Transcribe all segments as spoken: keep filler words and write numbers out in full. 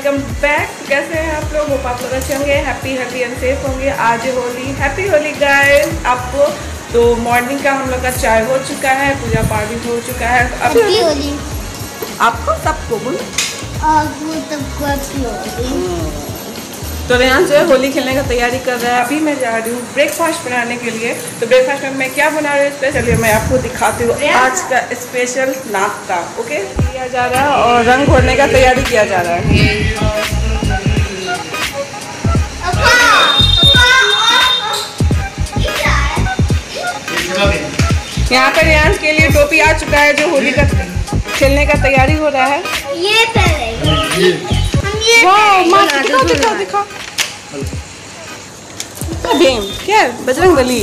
Welcome back. कैसे हैं आप लोग? होप आप लोग अच्छे होंगे, हैप्पी हैप्पी एंड सेफ होंगे। आज होली, हैप्पी होली गाइस आपको। तो मॉर्निंग का हम लोग का चाय हो चुका है, पूजा पाठ भी हो चुका है। हैप्पी होली आपको सबको बोलो, आपको सबको हैप्पी होली। तो रेहान जो है होली खेलने का तैयारी कर रहा है। अभी मैं जा रही हूँ ब्रेकफास्ट बनाने के लिए। तो ब्रेकफास्ट में मैं क्या बना रही हूँ स्पेशली मैं आपको दिखाती हूँ। आज का स्पेशल नाश्ता ओके किया जा रहा है और रंग घोरने का तैयारी किया जा रहा है। यहाँ पर रेहान के लिए टोपी आ चुका है जो होली का खेलने का तैयारी हो रहा है। ये पहले वाह दिखाओ दिखाओ दिखाओ भीम क्या बजरंग बली।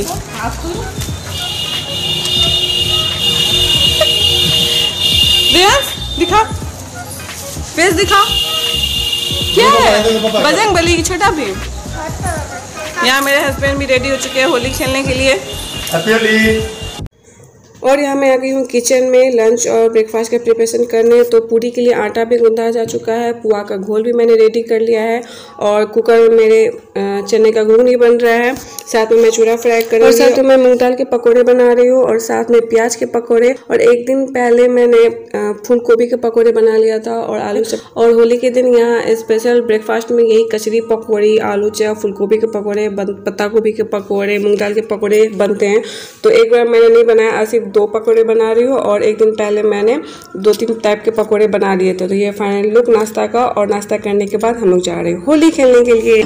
दिखा फेस दिखा क्या है बजरंग बली की छोटा भीम। यहाँ मेरे हस्बैंड भी रेडी हो चुके हैं होली खेलने के लिए। और यहाँ मैं आ गई हूँ किचन में लंच और ब्रेकफास्ट का प्रिपरेशन करने। तो पूरी के लिए आटा भी गूंदा जा चुका है, पुआ का घोल भी मैंने रेडी कर लिया है और कुकर में मेरे चने का घुघनी बन रहा है। साथ में मैं चूड़ा फ्राई कर रही हूँ और साथ में मैं मूंग दाल के पकोड़े बना रही हूँ और साथ में प्याज के पकोड़े। और एक दिन पहले मैंने फूल गोभी के पकोड़े बना लिया था और आलू चप। और होली के दिन यहाँ स्पेशल ब्रेकफास्ट में यही कचरी पकौड़ी, आलू चप, फूल गोभी के पकौड़े, पत्ता गोभी के पकौड़े, मूंग दाल के पकौड़े बनते हैं। तो एक बार मैंने नहीं बनाया, सिर्फ दो पकोड़े बना रही हूँ और एक दिन पहले मैंने दो तीन टाइप के पकोड़े बना लिए थे। तो ये फाइनल लुक नाश्ता का। और नाश्ता करने के बाद हम लोग जा रहे हैं होली खेलने के लिए।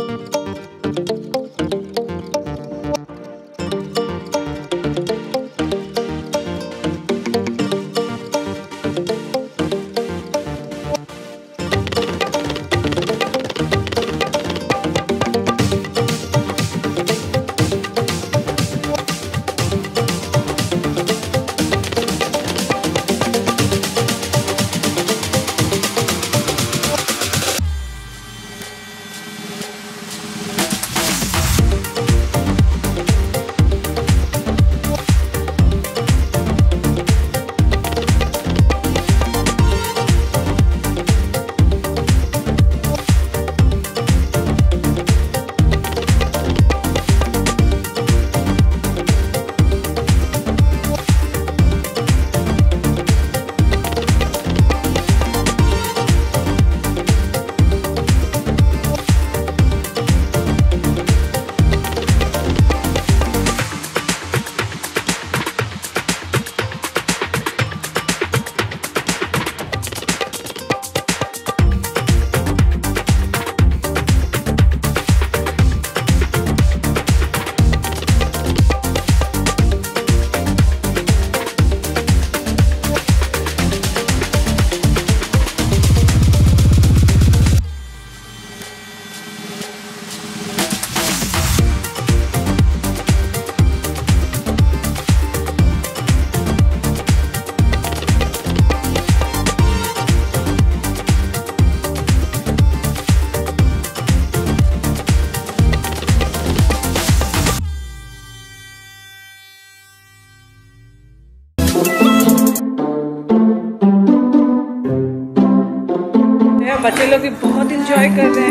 बच्चे लोग भी बहुत इंजॉय कर रहे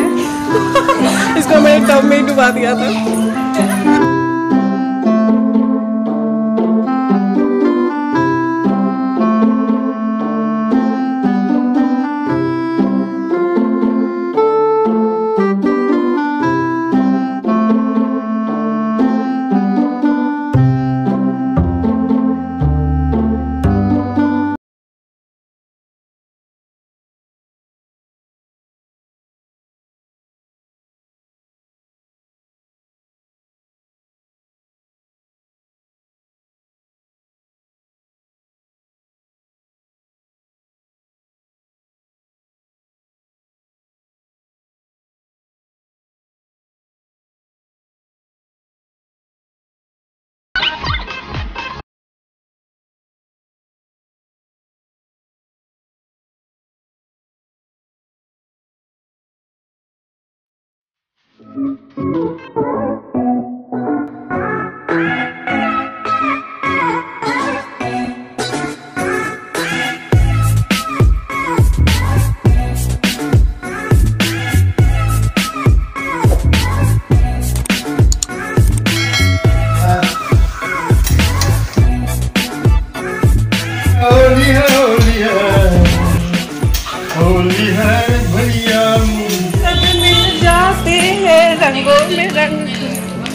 हैं। इसको मैंने टब में ही डुबा दिया था।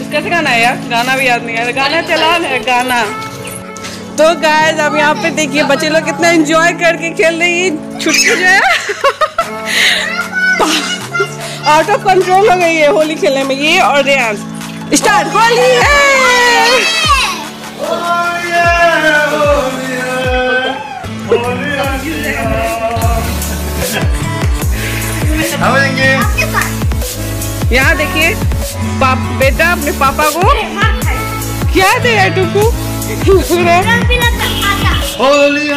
कैसे गाना है यार? गाना भी याद नहीं है। गाना चला है गाना। तो गाइस अब यहाँ पे देखिए बच्चे लोग कितना एंजॉय करके खेल रही है। छुट्टी जो है आउट ऑफ कंट्रोल हो गई है होली खेलने में। ये और रेयांश स्टार्ट होली है। यहाँ देखिए पाप बेटा अपने पापा को क्या दे है टुकू? होली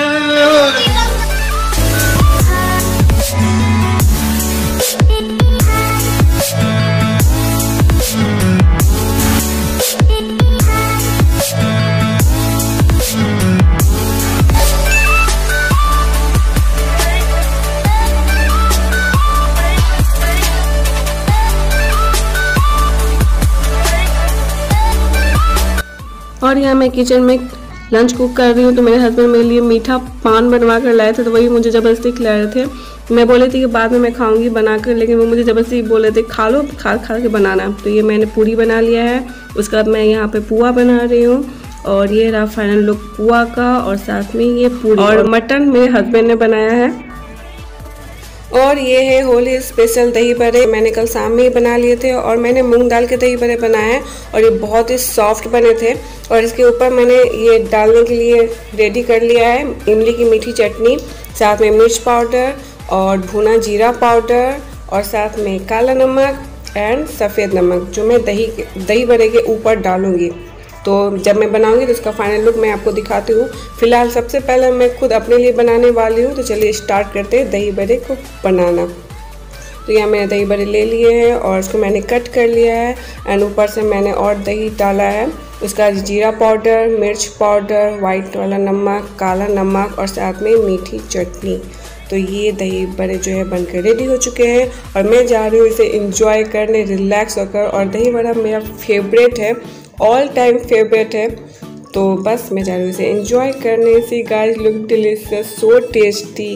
और यहाँ मैं किचन में लंच कुक कर रही हूँ। तो मेरे हस्बैंड मेरे लिए मीठा पान बनवा कर लाए थे, तो वही मुझे ज़बरदस्ती खिला रहे थे। मैं बोले थी कि बाद में मैं खाऊंगी बनाकर, लेकिन वो मुझे ज़बरदस्ती बोले थे खा लो, खा खा के बनाना। तो ये मैंने पूरी बना लिया है। उसके बाद मैं यहाँ पे पुआ बना रही हूँ और ये रहा फाइनल लुक पुआ का। और साथ में ये पूरी और मटन मेरे हस्बैंड ने बनाया है। और ये है होली स्पेशल दही बड़े। मैंने कल शाम में ही बना लिए थे और मैंने मूंग दाल के दही बड़े बनाए हैं और ये बहुत ही सॉफ्ट बने थे। और इसके ऊपर मैंने ये डालने के लिए रेडी कर लिया है इमली की मीठी चटनी, साथ में मिर्च पाउडर और भुना जीरा पाउडर और साथ में काला नमक एंड सफ़ेद नमक, जो मैं दही दही बड़े के ऊपर डालूँगी। तो जब मैं बनाऊंगी तो इसका फाइनल लुक मैं आपको दिखाती हूँ। फिलहाल सबसे पहले मैं खुद अपने लिए बनाने वाली हूँ। तो चलिए स्टार्ट करते हैं दही बड़े को बनाना। तो यहाँ मैंने दही बड़े ले लिए हैं और इसको मैंने कट कर लिया है एंड ऊपर से मैंने और दही डाला है। उसका जीरा पाउडर, मिर्च पाउडर, वाइट वाला नमक, काला नमक और साथ में मीठी चटनी। तो ये दही बड़े जो है बनकर रेडी हो चुके हैं और मैं जा रही हूँ इसे इंजॉय करने, रिलैक्स होकर। और दही बड़ा मेरा फेवरेट है, ऑल टाइम फेवरेट है। तो बस मैं जा रही हूँ इसे एंजॉय करने। See guys look delicious, so tasty.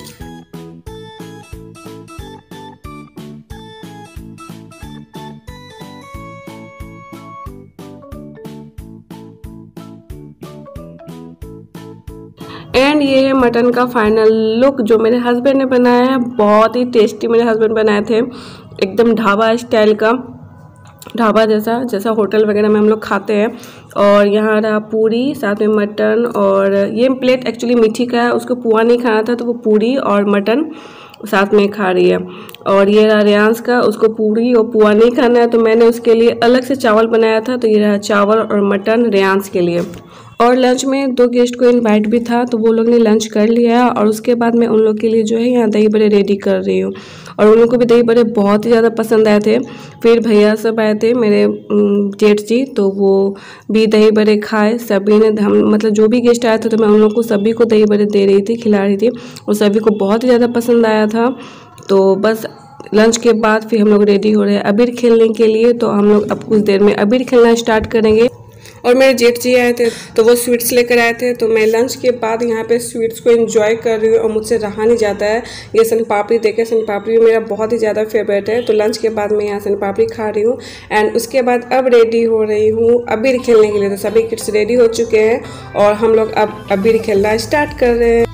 And ये है मटन का फाइनल लुक जो मेरे हस्बैंड ने बनाया है। बहुत ही टेस्टी मेरे हस्बैंड बनाए थे, एकदम ढाबा स्टाइल का, ढाबा जैसा जैसा होटल वगैरह में हम लोग खाते हैं। और यहाँ रहा पूरी, साथ में मटन। और ये प्लेट एक्चुअली मीठी का है, उसको पुआ नहीं खाना था तो वो पूरी और मटन साथ में खा रही है। और ये रहा रेयांश का, उसको पूरी और पुआ नहीं खाना है तो मैंने उसके लिए अलग से चावल बनाया था। तो ये रहा चावल और मटन रेयांश के लिए। और लंच में दो गेस्ट को इनवाइट भी था तो वो लोग ने लंच कर लिया है। और उसके बाद मैं उन लोग के लिए जो है यहाँ दही बड़े रेडी कर रही हूँ। और उन लोग को भी दही बड़े बहुत ही ज़्यादा पसंद आए थे। फिर भैया सब आए थे मेरे जेठ जी, तो वो भी दही बड़े खाए। सभी ने, हम मतलब जो भी गेस्ट आए थे तो मैं उन लोग को सभी को दही बड़े दे रही थी, खिला रही थी और सभी को बहुत ही ज़्यादा पसंद आया था। तो बस लंच के बाद फिर हम लोग रेडी हो रहे हैं अबीर खेलने के लिए। तो हम लोग अब कुछ देर में अबीर खेलना स्टार्ट करेंगे। और मेरे जेठ जी आए थे तो वो स्वीट्स लेकर आए थे। तो मैं लंच के बाद यहाँ पे स्वीट्स को एंजॉय कर रही हूँ और मुझसे रहा नहीं जाता है। ये सन पापड़ी देखे, सन पापड़ी मेरा बहुत ही ज़्यादा फेवरेट है। तो लंच के बाद मैं यहाँ सन पापड़ी खा रही हूँ एंड उसके बाद अब रेडी हो रही हूँ अबीर खेलने के लिए। तो सभी किड्स रेडी हो चुके हैं और हम लोग अब अबीर खेलना स्टार्ट कर रहे हैं।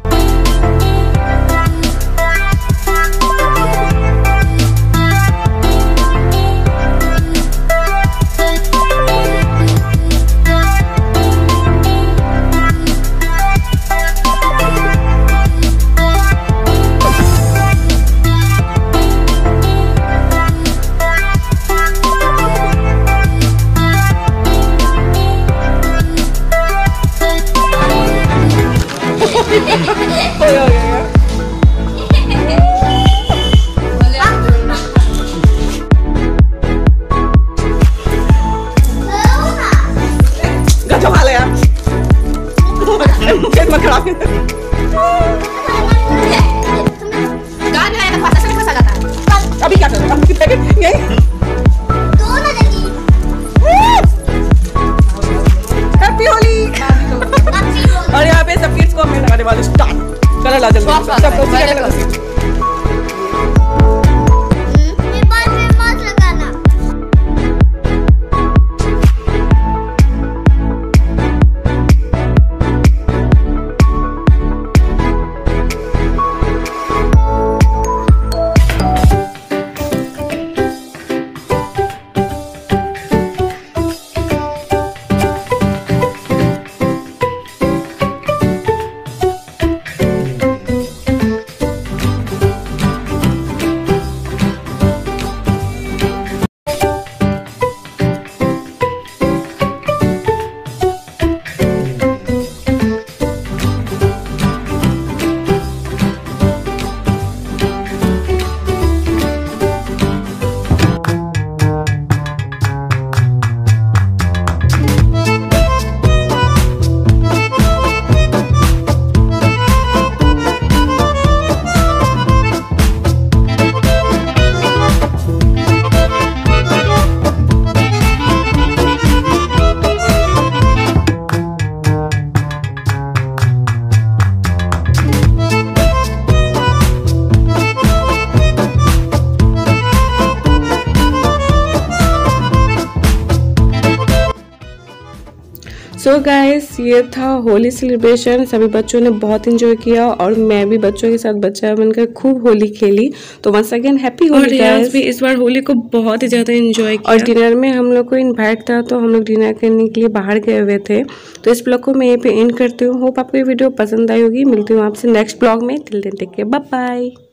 अभी क्या कर रहे हो? हैप्पी होली। और यहाँ पे सब किड्स को मैं लगाने वाली स्टार्ट कलर ला जल्दी। सो गाइस ये था होली सेलिब्रेशन। सभी बच्चों ने बहुत एंजॉय किया और मैं भी बच्चों के साथ बच्चा बनकर खूब होली खेली। तो once again happy Holi guys. भी इस बार होली को बहुत ही ज्यादा एंजॉय किया और डिनर में हम लोग को इनवाइट था तो हम लोग डिनर करने के लिए बाहर गए हुए थे। तो इस ब्लॉग को मैं यहीं पे एंड करती हूँ। होप आपको ये वीडियो पसंद आई होगी। मिलती हूँ आपसे नेक्स्ट ब्लॉग में। Till then take care, bye bye.